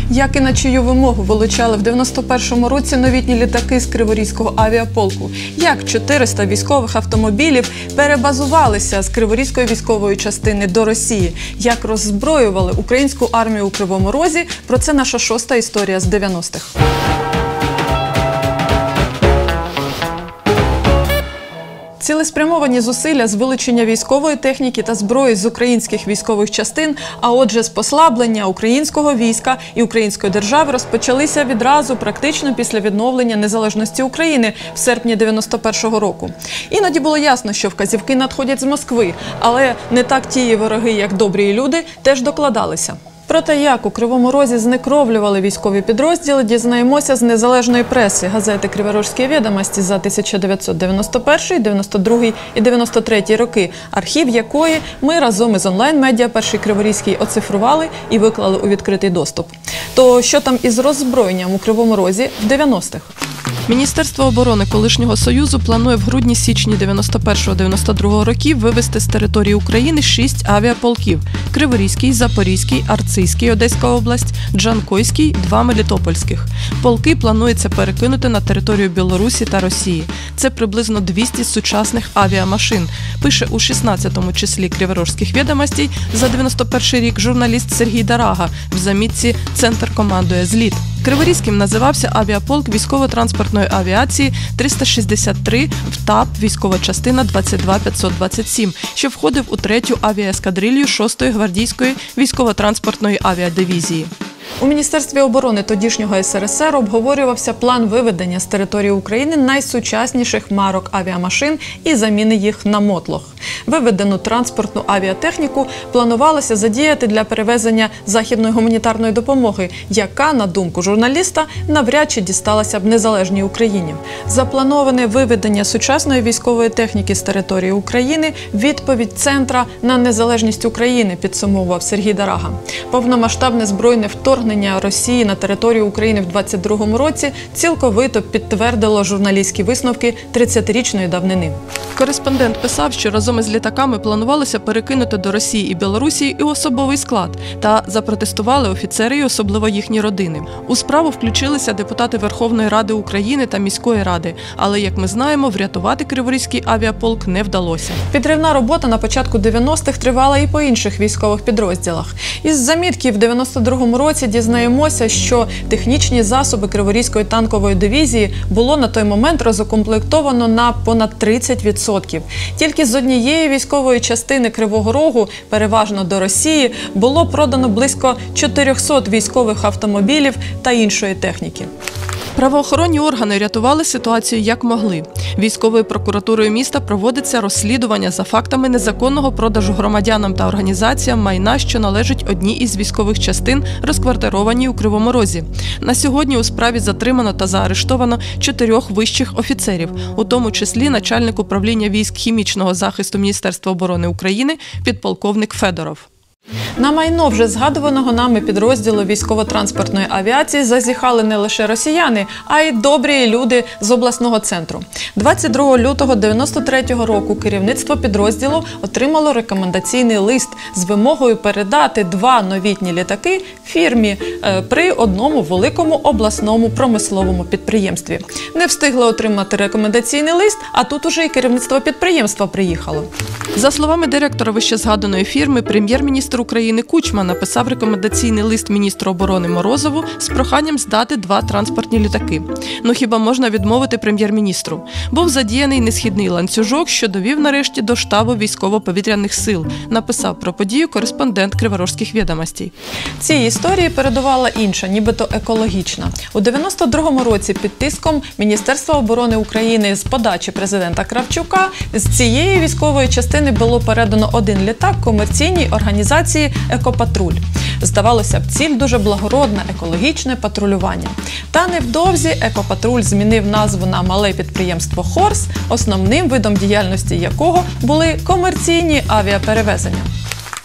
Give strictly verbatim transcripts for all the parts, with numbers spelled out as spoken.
Як і на чию вимогу вилучали в дев'яносто першому році новітні літаки з Криворізького авіаполку? Як чотириста військових автомобілів перебазувалися з Криворізької військової частини до Росії? Як роззброювали українську армію у Кривому Розі? Про це наша шоста історія з дев'яностих. Цілеспрямовані зусилля з вилучення військової техніки та зброї з українських військових частин, а отже з послаблення українського війська і української держави розпочалися відразу практично після відновлення незалежності України в серпні дев'яносто першого року. Іноді було ясно, що вказівки надходять з Москви, але не так тії вороги, як добрі люди, теж докладалися. Про те, як у Кривому Розі знекровлювали військові підрозділи, дізнаємося з незалежної преси газети «Криворізькі відомості» за тисяча дев'ятсот дев'яносто перший, дев'яносто другий і дев'яносто третій роки, архів якої ми разом із онлайн-медіа «Перший Криворізький» оцифрували і виклали у відкритий доступ. То що там із роззброєнням у Кривому Розі в дев'яностих? Міністерство оборони колишнього Союзу планує в грудні-січні дев'яносто першого - дев'яносто другого років вивести з території України шість авіаполків – Криворізький, Запорізький, Арцизький, Одеська область, Джанкойський, два мелітопольських. Полки планується перекинути на територію Білорусі та Росії. Це приблизно двісті сучасних авіамашин, пише у шістнадцятому числі Криворізьких відомостей за дев'яносто перший рік журналіст Сергій Дарага в замітці «Центр командує зліт». Криворізьким називався авіаполк військово-транспортної авіації триста шістдесят три ВТАП, військова частина двадцять два п'ятсот двадцять сім, що входив у третю авіаескадрилью шостої гвардійської військово-транспортної авіадивізії. У Міністерстві оборони тодішнього ес ер ес ер обговорювався план виведення з території України найсучасніших марок авіамашин і заміни їх на мотлох. Виведену транспортну авіатехніку планувалося задіяти для перевезення західної гуманітарної допомоги, яка, на думку журналіста, навряд чи дісталася б незалежній Україні. Заплановане виведення сучасної військової техніки з території України – відповідь центра на незалежність України, підсумовував Сергій Дарага. Повномасштабне збройне вторгнення Росії на територію України в двадцять другому році цілковито підтвердило журналістські висновки тридцятирічної давнини. Кореспондент писав, що разом із літаками планувалося перекинути до Росії і Білорусі і особовий склад, та запротестували офіцери і особливо їхні родини. У справу включилися депутати Верховної Ради України та міської ради, але, як ми знаємо, врятувати Криворізький авіаполк не вдалося. Підривна робота на початку дев'яностих тривала і по інших військових підрозділах. Із замітки в дев'яносто другому році дізнаємося, що технічні засоби Криворізької танкової дивізії було на той момент розукомплектовано на понад тридцять відсотків. Тільки з однієї військової частини Кривого Рогу, переважно до Росії, було продано близько чотирьохсот військових автомобілів та іншої техніки. Правоохоронні органи рятували ситуацію як могли. Військовою прокуратурою міста проводиться розслідування за фактами незаконного продажу громадянам та організаціям майна, що належить одній із військових частин, розквартированій у Кривому Розі. На сьогодні у справі затримано та заарештовано чотирьох вищих офіцерів, у тому числі начальник управління військ хімічного захисту Міністерства оборони України підполковник Федоров. На майно вже згадуваного нами підрозділу військово-транспортної авіації зазіхали не лише росіяни, а й добрі люди з обласного центру. двадцять другого лютого дев'яносто третього року керівництво підрозділу отримало рекомендаційний лист з вимогою передати два новітні літаки фірмі е, при одному великому обласному промисловому підприємстві. Не встигли отримати рекомендаційний лист, а тут уже і керівництво підприємства приїхало. За словами директора вищезгаданої фірми, прем'єр-міністр України Кучма написав рекомендаційний лист міністру оборони Морозову з проханням здати два транспортні літаки. Ну хіба можна відмовити прем'єр-міністру? Був задіяний несхідний ланцюжок, що довів нарешті до штабу військово-повітряних сил, написав про подію кореспондент Криворізьких відомостей. Цій історії передувала інша, нібито екологічна. У дев'яносто другому році під тиском Міністерства оборони України з подачі президента Кравчука з цієї військової частини було передано один літак комерційній організації «Екопатруль». Здавалося б, ціль дуже благородна – екологічне патрулювання. Та невдовзі «Екопатруль» змінив назву на мале підприємство «Хорс», основним видом діяльності якого були комерційні авіаперевезення.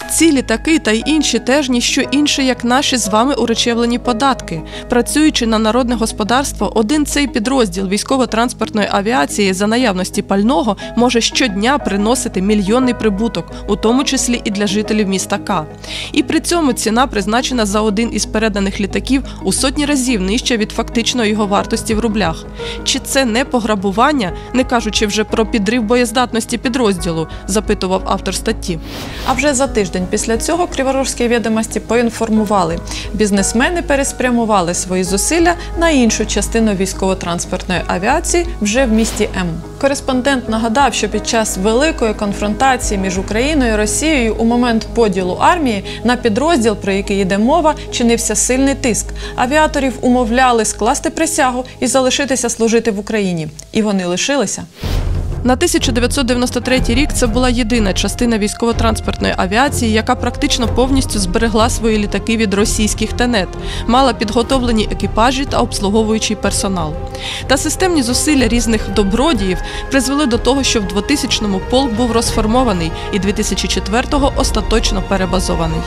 Ці літаки та й інші теж ніщо інше, як наші з вами уречевлені податки. Працюючи на народне господарство, один цей підрозділ військово-транспортної авіації за наявності пального може щодня приносити мільйонний прибуток, у тому числі і для жителів міста К. І при цьому ціна, призначена за один із переданих літаків, у сотні разів нижча від фактичної його вартості в рублях. Чи це не пограбування, не кажучи вже про підрив боєздатності підрозділу, запитував автор статті. А вже за тиждень після цього Криворізькі відомості поінформували, бізнесмени переспрямували свої зусилля на іншу частину військово-транспортної авіації вже в місті М. Кореспондент нагадав, що під час великої конфронтації між Україною і Росією у момент поділу армії на підрозділ, про який йде мова, чинився сильний тиск. Авіаторів умовляли скласти присягу і залишитися служити в Україні. І вони лишилися. На тисяча дев'ятсот дев'яносто третій рік це була єдина частина військово-транспортної авіації, яка практично повністю зберегла свої літаки від російських тенет, мала підготовлені екіпажі та обслуговуючий персонал. Та системні зусилля різних добродіїв призвели до того, що в двотисячному полк був розформований і дві тисячі четвертого остаточно перебазований.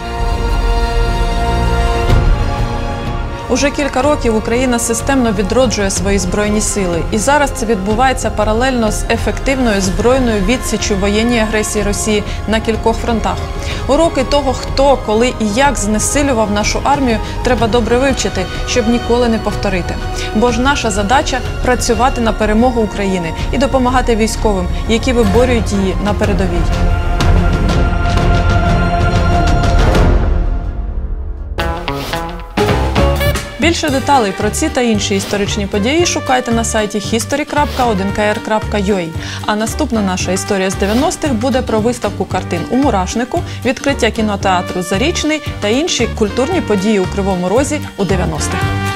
Уже кілька років Україна системно відроджує свої збройні сили. І зараз це відбувається паралельно з ефективною збройною відсіччю воєнній агресії Росії на кількох фронтах. Уроки того, хто, коли і як знесилював нашу армію, треба добре вивчити, щоб ніколи не повторити. Бо ж наша задача – працювати на перемогу України і допомагати військовим, які виборюють її на передовій. Більше деталей про ці та інші історичні події шукайте на сайті хісторі крапка один кей ар крапка ю а. А наступна наша історія з дев'яностих буде про виставку картин у Мурашнику, відкриття кінотеатру «Зарічний» та інші культурні події у Кривому Розі у дев'яностих.